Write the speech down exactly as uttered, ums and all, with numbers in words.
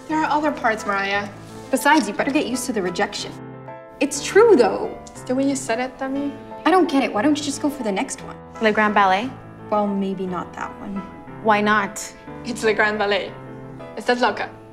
There are other parts, Mariah. Besides, you better get used to the rejection. It's true, though. It's the way you said it, Demi. I don't get it. Why don't you just go for the next one? Le Grand Ballet? Well, maybe not that one. Why not? It's the Grand Ballet. ¿Estás loca?